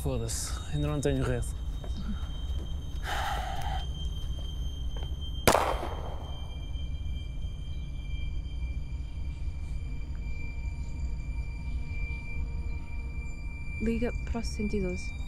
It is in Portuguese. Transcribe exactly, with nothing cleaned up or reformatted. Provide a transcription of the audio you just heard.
foda-se, ainda não tenho rede. Liga para o cento e doze.